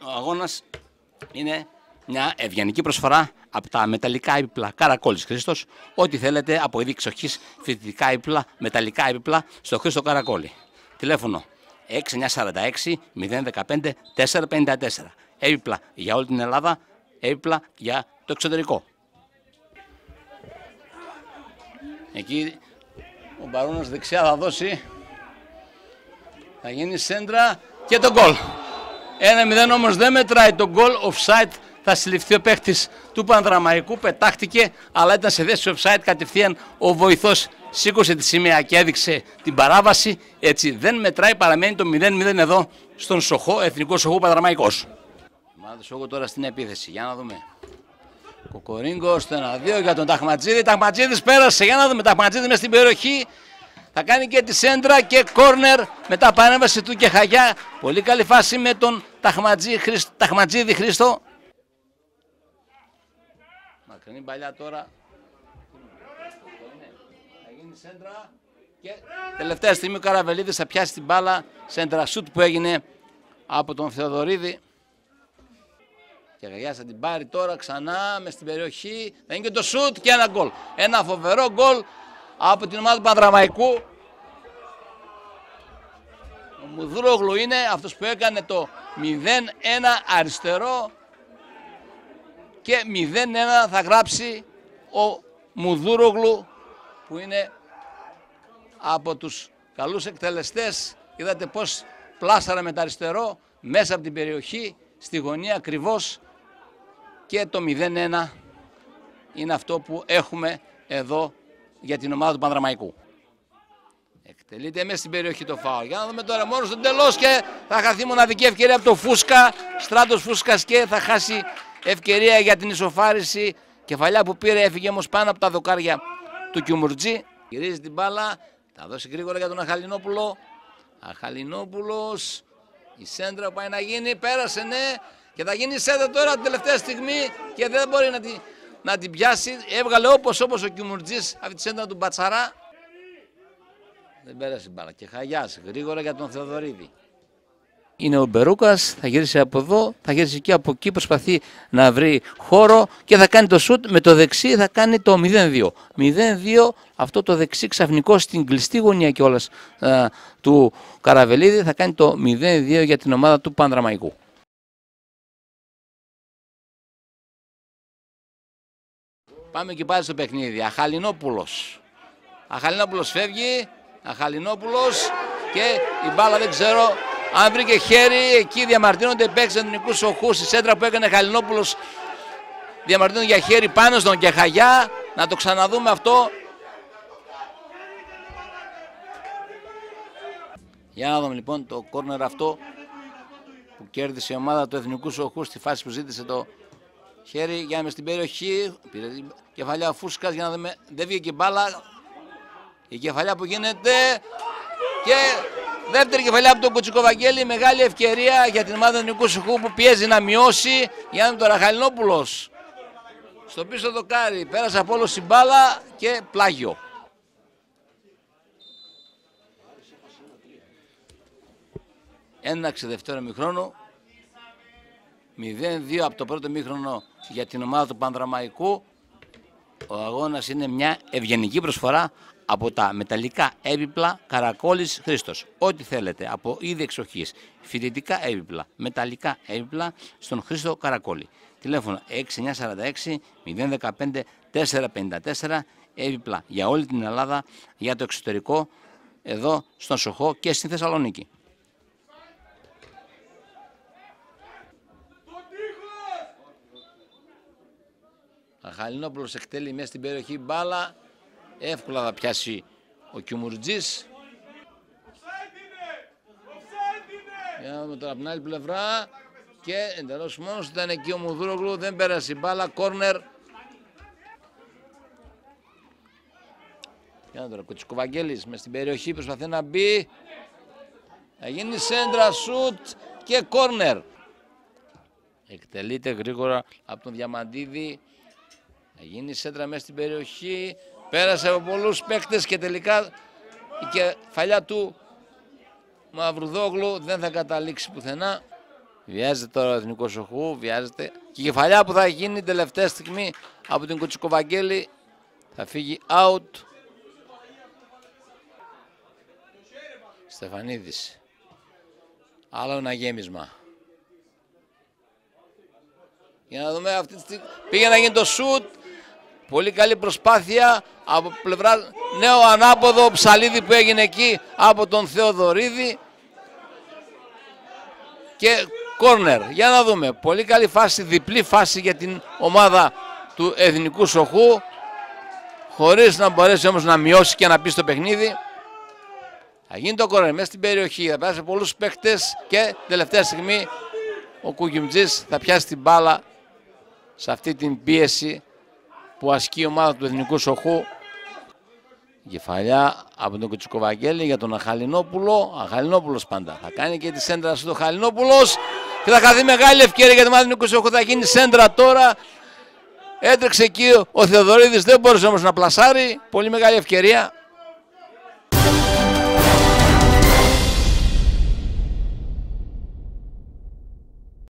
Ο αγώνας είναι μια ευγενική προσφορά από τα μεταλλικά έπιπλα Καρακόλης Χρήστος. Ό,τι θέλετε από είδη εξοχής, φοιτητικά έπιπλα, μεταλλικά έπιπλα στο Χρήστο Καρακόλη. Τηλέφωνο 6946 015 454. Έπιπλα για όλη την Ελλάδα, έπιπλα για το εξωτερικό. Εκεί ο Μπαρούνας δεξιά θα δώσει, θα γίνει σέντρα και το γκολ. 1-0 όμως δεν μετράει το γκολ, offside θα συλληφθεί ο παίχτης του Πανδραμαϊκού, πετάχτηκε αλλά ήταν σε θέση offside, κατευθείαν ο βοηθός σήκωσε τη σημαία και έδειξε την παράβαση, έτσι δεν μετράει, παραμένει το 0-0 εδώ στον Σοχό, εθνικό Σοχό Πανδραμαϊκός. Μάλλον Σοχό τώρα στην επίθεση, για να δούμε. Κοκορίνγκο στο 1-2 για τον Ταχματζίδη. Ταχματζίδης πέρασε. Για να δούμε. Ταχματζίδη μέσα στην περιοχή. Θα κάνει και τη σέντρα και κόρνερ μετά παρέμβαση του Κεχαγιά. Πολύ καλή φάση με τον Ταχματζίδη Χρήστο. Μακρινή παλιά τώρα. Θα γίνει σέντρα. Και τελευταία στιγμή ο Καραβελίδης θα πιάσει την μπάλα. Σέντρα σουτ που έγινε από τον Θεοδωρίδη. Και Γαγιάς θα την πάρει τώρα ξανά μες στην περιοχή. Θα είναι και το σουτ και ένα γκολ. Ένα φοβερό γκολ από την ομάδα του Πανδραμαϊκού. Ο Μουδούρογλου είναι αυτός που έκανε το 0-1 αριστερό. Και 0-1 θα γράψει ο Μουδούρογλου που είναι από τους καλούς εκτελεστές. Είδατε πως πλάσαρα με το αριστερό μέσα από την περιοχή στη γωνία ακριβώς. Και το 0-1 είναι αυτό που έχουμε εδώ για την ομάδα του Πανδραμαϊκού. Εκτελείται μέσα στην περιοχή το φάουλ. Για να δούμε τώρα μόνο στο τέλος και θα χαθεί μοναδική ευκαιρία από το Φούσκα. Στράτος Φούσκας και θα χάσει ευκαιρία για την ισοφάριση. Κεφαλιά που πήρε έφυγε όμως πάνω από τα δοκάρια του Κιουμουρτζή. Γυρίζει την μπάλα, θα δώσει γρήγορα για τον Αχαλινόπουλο. Αχαλινόπουλος, η σέντρα που πάει να γίνει, πέρασε ναι. Και θα γίνει σέντα τώρα την τελευταία στιγμή και δεν μπορεί να την πιάσει. Έβγαλε όπως ο Κιουμουρτζής αυτή τη σέντα του Μπατσαρά. Δεν πέρασε μπάλα. Και Χαγιάς γρήγορα για τον Θεοδωρίδη. Είναι ο Μπερούκας, θα γυρίσει από εδώ, θα γυρίσει και από εκεί, προσπαθεί να βρει χώρο και θα κάνει το σουτ με το δεξί, θα κάνει το 0-2. 0-2, αυτό το δεξί ξαφνικό στην κλειστή γωνία κιόλας του Καραβελίδη, θα κάνει το 0-2 για την ομάδα του Πανδραμαϊκού. Πάμε και πάλι στο παιχνίδι. Αχαλινόπουλος. Αχαλινόπουλος φεύγει. Αχαλινόπουλος και η μπάλα δεν ξέρω αν βρήκε χέρι. Εκεί διαμαρτύρονται οι παίκτες του Εθνικού Σοχού. Στη σέντρα που έκανε Αχαλινόπουλος διαμαρτύρονται για χέρι πάνω στον Κεχαγιά. Να το ξαναδούμε αυτό. Για να δούμε λοιπόν το κόρνερ αυτό που κέρδισε η ομάδα του Εθνικού Σοχού στη φάση που ζήτησε το χέρι. Για να στην περιοχή. Πήρε την κεφαλιά ο Φούσκας για να δούμε. Δεν βγήκε η μπάλα. Η κεφαλιά που γίνεται. Και δεύτερη κεφαλιά από τον Κουτσικοβαγγέλη. Μεγάλη ευκαιρία για την ομάδα του Εθνικού Σοχού που πιέζει να μειώσει. Για να δούμε τον Αχαλινόπουλος. Στο πίσω δοκάρι. Πέρασε από όλο η μπάλα και πλάγιο. Έναξε δεύτερο μηχρόνο. 0-2 από το πρώτο μήχρονο για την ομάδα του Πανδραμαϊκού. Ο αγώνας είναι μια ευγενική προσφορά από τα μεταλλικά έπιπλα Καρακόλης Χρήστος. Ό,τι θέλετε από είδη εξοχής, φοιτητικά έπιπλα, μεταλλικά έπιπλα στον Χρήστο Καρακόλη. Τηλέφωνο 6946 015 454, έπιπλα για όλη την Ελλάδα, για το εξωτερικό, εδώ στον Σοχό και στη Θεσσαλονίκη. Αχαλινόπουλος εκτελεί μέσα στην περιοχή μπάλα. Εύκολα θα πιάσει ο Κιουμουρτζής. Για να δούμε τώρα από την άλλη πλευρά. Και εντελώς μόνος ήταν εκεί ο Μουδούρογλου. Δεν πέρασε η μπάλα. Κόρνερ. Για να τώρα Κουτσικοβαγγέλης μέσα στην περιοχή προσπαθεί να μπει. Θα γίνει σέντρα, σουτ και κόρνερ. Εκτελείται γρήγορα από τον Διαμαντίδη. Θα γίνει σέντρα μέσα στην περιοχή. Πέρασε από πολλούς παίκτες και τελικά η κεφαλιά του Μαυρουδόγλου δεν θα καταλήξει πουθενά. Βιάζεται τώρα ο Εθνικός Οχού, βιάζεται. Και η κεφαλιά που θα γίνει τελευταία στιγμή από την Κουτσικοβαγγέλη θα φύγει out. Στεφανίδης. Άλλο ένα γέμισμα. Για να δούμε αυτή τη στιγμή. Πήγε να γίνει το σουτ. Πολύ καλή προσπάθεια από πλευρά νέο ανάποδο ψαλίδι που έγινε εκεί από τον Θεοδωρίδη. Και κόρνερ. Για να δούμε. Πολύ καλή φάση, διπλή φάση για την ομάδα του Εθνικού Σοχού. Χωρίς να μπορέσει όμως να μειώσει και να πει στο παιχνίδι. Θα γίνει το κόρνερ μέσα στην περιοχή. Θα περάσει πολλούς παίχτες και τελευταία στιγμή ο Κουκιμτζής θα πιάσει την μπάλα σε αυτή την πίεση που ασκεί η ομάδα του Εθνικού Σοχού. Κεφαλιά από τον Κουτσικοβαγγέλη για τον Αχαλινόπουλο. Αχαλινόπουλος πάντα. Θα κάνει και τη σέντρα στο Αχαλινόπουλος και θα χαθεί μεγάλη ευκαιρία για την ομάδα του Εθνικού Σοχού. Θα γίνει σέντρα τώρα. Έτρεξε εκεί ο Θεοδωρίδης, δεν μπορούσε όμως να πλασάρει. Πολύ μεγάλη ευκαιρία.